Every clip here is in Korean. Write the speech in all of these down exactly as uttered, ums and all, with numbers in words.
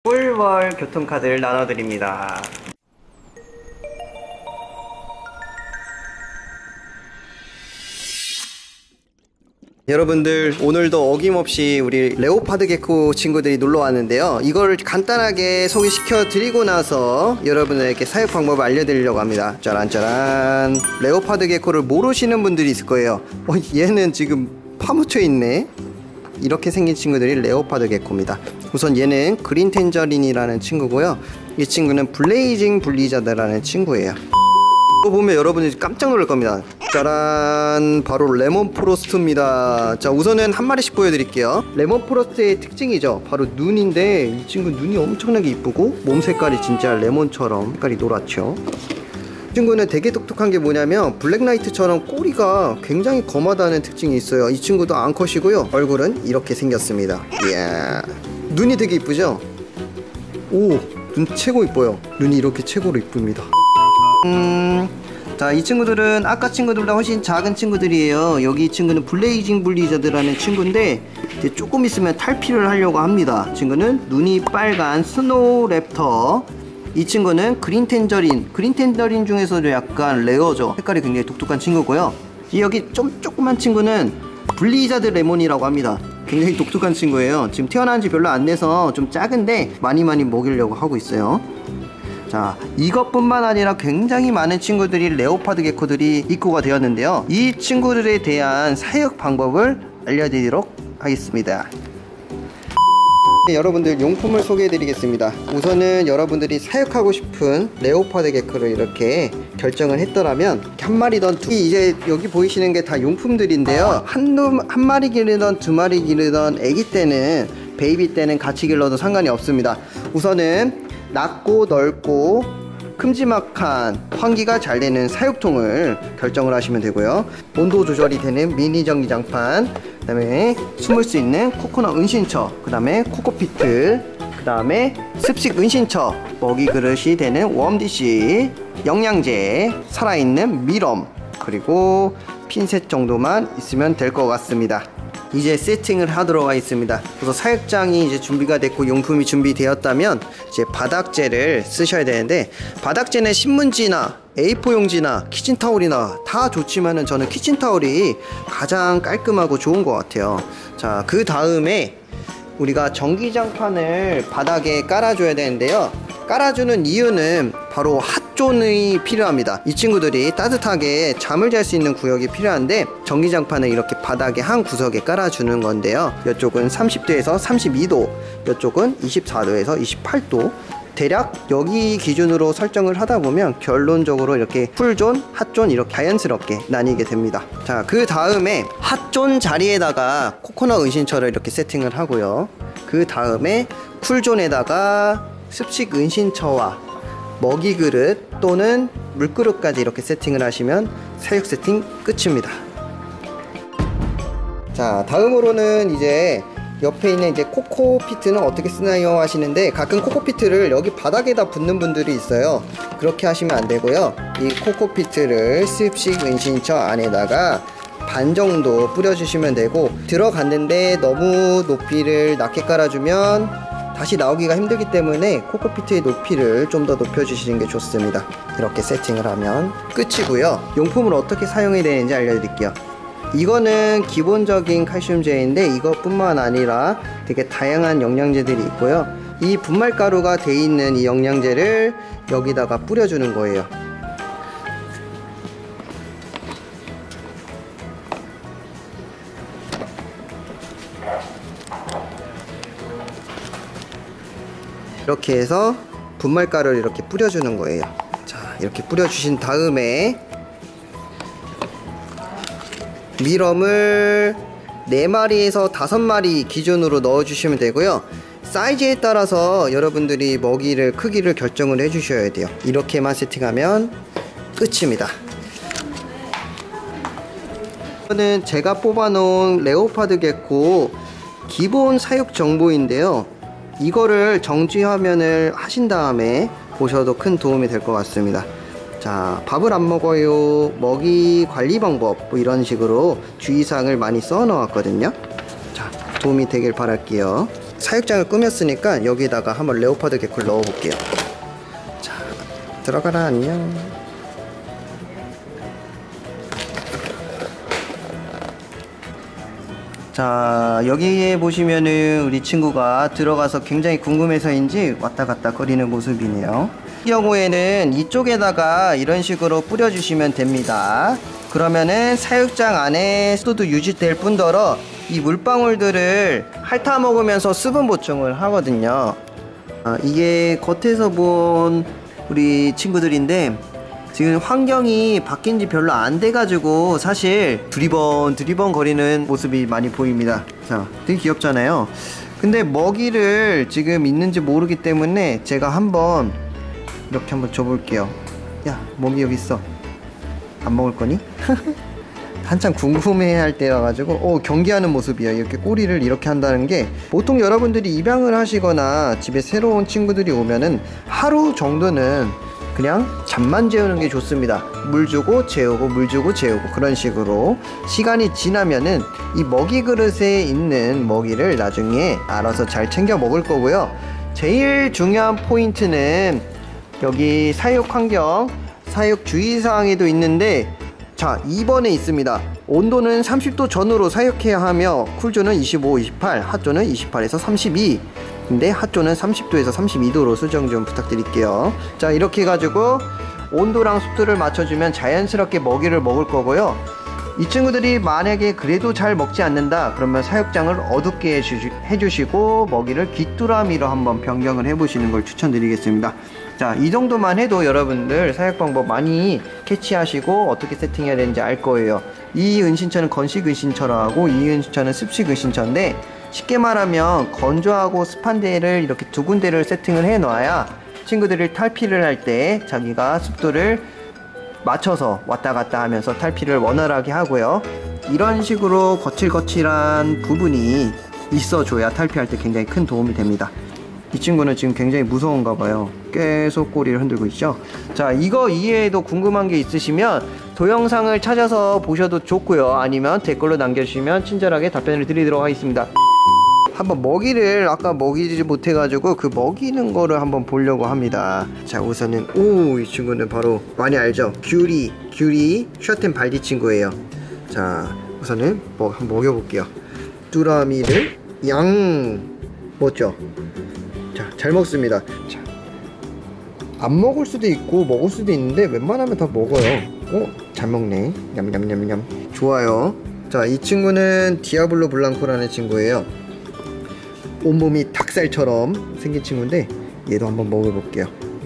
꿀벌 교통카드를 나눠드립니다. 여러분들, 오늘도 어김없이 우리 레오파드 게코 친구들이 놀러 왔는데요, 이걸 간단하게 소개시켜 드리고 나서 여러분들에게 사육 방법을 알려드리려고 합니다. 짜란짜란. 레오파드 게코를 모르시는 분들이 있을 거예요. 어, 얘는 지금 파묻혀 있네. 이렇게 생긴 친구들이 레오파드 게코입니다. 우선 얘는 그린 텐저린이라는 친구고요, 이 친구는 블레이징 블리자드라는 친구예요. 이거 보면 여러분이 깜짝 놀랄 겁니다. 짜란, 바로 레몬 프로스트입니다. 자, 우선은 한 마리씩 보여드릴게요. 레몬 프로스트의 특징이죠, 바로 눈인데 이 친구 눈이 엄청나게 이쁘고 몸 색깔이 진짜 레몬처럼 색깔이 노랗죠. 이 친구는 되게 똑똑한 게 뭐냐면 블랙라이트처럼 꼬리가 굉장히 검하다는 특징이 있어요. 이 친구도 암컷이고요, 얼굴은 이렇게 생겼습니다. 이야, 눈이 되게 이쁘죠? 오, 눈 최고 이뻐요. 눈이 이렇게 최고로 이쁩니다. 음... 자, 이 친구들은 아까 친구들보다 훨씬 작은 친구들이에요. 여기 이 친구는 블레이징 블리자드라는 친구인데 이제 조금 있으면 탈피를 하려고 합니다. 친구는 눈이 빨간 스노우 랩터. 이 친구는 그린 텐저린. 그린 텐저린 중에서도 약간 레어죠. 색깔이 굉장히 독특한 친구고요. 여기 좀 조그만 친구는 블리자드 레몬이라고 합니다. 굉장히 독특한 친구예요. 지금 태어난 지 별로 안 돼서 좀 작은데 많이 많이 먹이려고 하고 있어요. 자, 이것뿐만 아니라 굉장히 많은 친구들이 레오파드 게코들이 입고가 되었는데요, 이 친구들에 대한 사육 방법을 알려드리도록 하겠습니다. 네, 여러분들 용품을 소개해 드리겠습니다. 우선은 여러분들이 사육하고 싶은 레오파드 게코를 이렇게 결정을 했더라면 한 마리던 두, 이제 여기 보이시는 게 다 용품들인데요, 한, 한 마리 기르던 두 마리 기르던 애기 때는, 베이비 때는 같이 길러도 상관이 없습니다. 우선은 낮고 넓고 큼지막한 환기가 잘 되는 사육통을 결정을 하시면 되고요, 온도 조절이 되는 미니 전기장판, 그 다음에 숨을 수 있는 코코넛 은신처, 그 다음에 코코피트, 그 다음에 습식 은신처, 먹이 그릇이 되는 웜디시, 영양제, 살아있는 미럼, 그리고 핀셋 정도만 있으면 될 것 같습니다. 이제 세팅을 하도록 하겠습니다. 그래서 사육장이 이제 준비가 됐고 용품이 준비되었다면 이제 바닥재를 쓰셔야 되는데, 바닥재는 신문지나 에이포 용지나 키친타올이나 다 좋지만은 저는 키친타올이 가장 깔끔하고 좋은 것 같아요. 자, 그 다음에 우리가 전기장판을 바닥에 깔아줘야 되는데요, 깔아주는 이유는 바로 핫존이 필요합니다. 이 친구들이 따뜻하게 잠을 잘 수 있는 구역이 필요한데 전기장판을 이렇게 바닥에 한 구석에 깔아주는 건데요, 이쪽은 삼십 도에서 삼십이 도, 이쪽은 이십사 도에서 이십팔 도, 대략 여기 기준으로 설정을 하다 보면 결론적으로 이렇게 쿨존, 핫존 이렇게 자연스럽게 나뉘게 됩니다. 자, 그 다음에 핫존 자리에다가 코코넛 은신처를 이렇게 세팅을 하고요, 그 다음에 쿨존에다가 습식 은신처와 먹이 그릇 또는 물그릇까지 이렇게 세팅을 하시면 사육 세팅 끝입니다. 자, 다음으로는 이제 옆에 있는 이제 코코피트는 어떻게 쓰나요 하시는데, 가끔 코코피트를 여기 바닥에다 붓는 분들이 있어요. 그렇게 하시면 안 되고요, 이 코코피트를 습식 은신처 안에다가 반 정도 뿌려주시면 되고, 들어갔는데 너무 높이를 낮게 깔아주면 다시 나오기가 힘들기 때문에 코코피트의 높이를 좀 더 높여주시는 게 좋습니다. 이렇게 세팅을 하면 끝이고요. 용품을 어떻게 사용해야 되는지 알려드릴게요. 이거는 기본적인 칼슘제인데 이것뿐만 아니라 되게 다양한 영양제들이 있고요, 이 분말가루가 돼 있는 이 영양제를 여기다가 뿌려주는 거예요. 이렇게 해서 분말가루를 이렇게 뿌려주는 거예요. 자, 이렇게 뿌려주신 다음에 미럼을 네 마리에서 다섯 마리 기준으로 넣어주시면 되고요, 사이즈에 따라서 여러분들이 먹이를 크기를 결정을 해주셔야 돼요. 이렇게만 세팅하면 끝입니다. 이거는 제가 뽑아놓은 레오파드 게코 기본 사육 정보인데요, 이거를 정지 화면을 하신 다음에 보셔도 큰 도움이 될 것 같습니다. 자, 밥을 안 먹어요, 먹이 관리 방법, 뭐 이런 식으로 주의사항을 많이 써 놓았거든요. 자, 도움이 되길 바랄게요. 사육장을 꾸몄으니까 여기다가 한번 레오파드 개코를 넣어 볼게요. 자, 들어가라. 안녕. 자, 여기에 보시면은 우리 친구가 들어가서 굉장히 궁금해서인지 왔다 갔다 거리는 모습이네요. 이 경우에는 이쪽에다가 이런 식으로 뿌려주시면 됩니다. 그러면은 사육장 안에 습도도 유지될 뿐더러 이 물방울들을 핥아먹으면서 수분 보충을 하거든요. 아, 이게 겉에서 본 우리 친구들인데 지금 환경이 바뀐 지 별로 안 돼가지고 사실 두리번 두리번 거리는 모습이 많이 보입니다. 자, 되게 귀엽잖아요. 근데 먹이를 지금 있는지 모르기 때문에 제가 한번 이렇게 한번 줘볼게요. 야, 먹이 여기 있어. 안 먹을 거니? 한참 궁금해할 때여가지고 오, 경계하는 모습이에요. 이렇게 꼬리를 이렇게 한다는 게 보통 여러분들이 입양을 하시거나 집에 새로운 친구들이 오면은 하루 정도는 그냥 잠만 재우는 게 좋습니다. 물 주고 재우고 물 주고 재우고 그런 식으로 시간이 지나면은 이 먹이 그릇에 있는 먹이를 나중에 알아서 잘 챙겨 먹을 거고요. 제일 중요한 포인트는 여기 사육 환경, 사육 주의사항에도 있는데 자, 이 번에 있습니다. 온도는 삼십 도 전후로 사육해야 하며 쿨존은 이십오, 이십팔, 핫존은 이십팔에서 삼십이. 근데 핫존은 삼십 도에서 삼십이 도로 수정 좀 부탁드릴게요. 자, 이렇게 해가지고 온도랑 습도를 맞춰주면 자연스럽게 먹이를 먹을 거고요. 이 친구들이 만약에 그래도 잘 먹지 않는다 그러면 사육장을 어둡게 해주시, 해주시고 먹이를 귀뚜라미로 한번 변경을 해보시는 걸 추천드리겠습니다. 자, 이 정도만 해도 여러분들 사육 방법 많이 캐치하시고 어떻게 세팅해야 되는지 알 거예요. 이 은신처는 건식 은신처로 하고 이 은신처는 습식 은신처인데 쉽게 말하면 건조하고 습한 데를 이렇게 두 군데를 세팅을 해 놔야 친구들이 탈피를 할 때 자기가 습도를 맞춰서 왔다 갔다 하면서 탈피를 원활하게 하고요. 이런 식으로 거칠거칠한 부분이 있어줘야 탈피할 때 굉장히 큰 도움이 됩니다. 이 친구는 지금 굉장히 무서운가 봐요. 계속 꼬리를 흔들고 있죠. 자, 이거 이외에도 궁금한 게 있으시면 동영상을 찾아서 보셔도 좋고요. 아니면 댓글로 남겨주시면 친절하게 답변을 드리도록 하겠습니다. 한번 먹이를 아까 먹이지 못해가지고 그 먹이는 거를 한번 보려고 합니다. 자, 우선은 오, 이 친구는 바로 많이 알죠? 귤이 귤이 셔튼 발디 친구예요. 자, 우선은 먹, 한번 먹여볼게요. 뚜라미를 양 먹죠? 자, 잘 먹습니다. 자, 안 먹을 수도 있고 먹을 수도 있는데 웬만하면 다 먹어요. 어? 잘 먹네. 냠냠냠냠. 좋아요. 자, 이 친구는 디아블로 블랑코라는 친구예요. 온몸이 닭살처럼 생긴 친구인데 얘도 한번 먹어볼게요.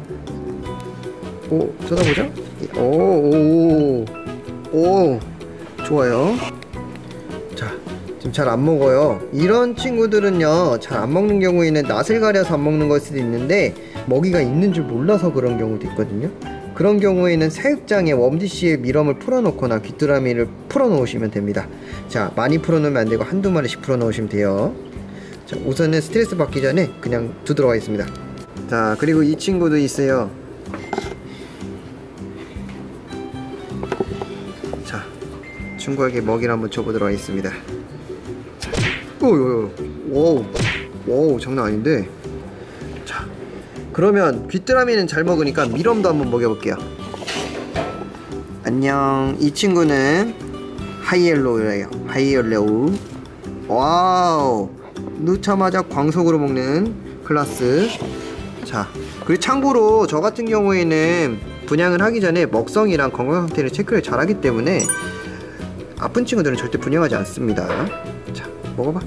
오, 쳐다보자. 오오오 오, 좋아요. 자, 지금 잘 안 먹어요. 이런 친구들은요 잘 안 먹는 경우에는 낯을 가려서 안 먹는 걸 수도 있는데 먹이가 있는 줄 몰라서 그런 경우도 있거든요. 그런 경우에는 사육장에 웜디시에 미럼을 풀어놓거나 귀뚜라미를 풀어놓으시면 됩니다. 자, 많이 풀어놓으면 안되고 한두 마리씩 풀어놓으시면 돼요. 자, 우선은 스트레스 받기 전에 그냥 두도록 하겠습니다. 자, 그리고 이 친구도 있어요. 자, 친구에게 먹이를 한번 줘보도록 하겠습니다. 오오오, 오우, 오우, 장난 아닌데. 자, 그러면 귀뚜라미는 잘 먹으니까 미럼도 한번 먹여볼게요. 안녕. 이 친구는 하이엘로우예요. 하이엘로우. 와우, 넣자마자 광속으로 먹는 클라스. 자, 그리고 참고로 저 같은 경우에는 분양을 하기 전에 먹성이랑 건강 상태를 체크를 잘 하기 때문에 아픈 친구들은 절대 분양하지 않습니다. 자, 먹어봐.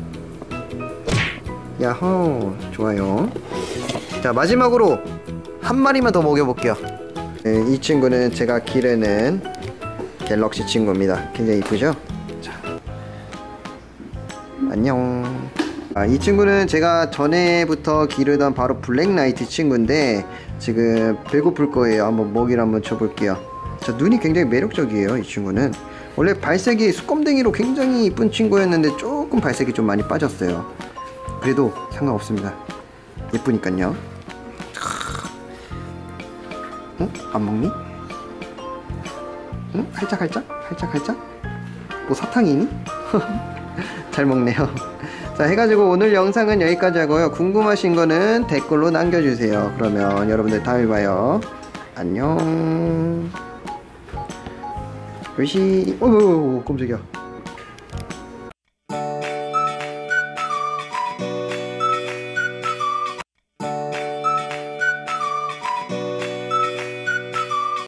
야호, 좋아요. 자, 마지막으로 한 마리만 더 먹여볼게요. 네, 이 친구는 제가 기르는 갤럭시 친구입니다. 굉장히 이쁘죠? 자, 안녕. 아, 이 친구는 제가 전에부터 기르던 바로 블랙나이트 친구인데 지금 배고플 거예요. 한번 먹이를 한번 줘볼게요. 자, 눈이 굉장히 매력적이에요. 이 친구는 원래 발색이 수검댕이로 굉장히 이쁜 친구였는데 조금 발색이 좀 많이 빠졌어요. 그래도 상관없습니다. 예쁘니깐요. 응? 안 먹니? 응? 할짝할짝? 할짝할짝? 뭐 사탕이니? 잘 먹네요. 자, 자, 해가지고 오늘 영상은 여기까지 하고요. 궁금하신 거는 댓글로 남겨주세요. 그러면 여러분들 다음에 봐요. 안녕. 요시. 어우 깜짝이야.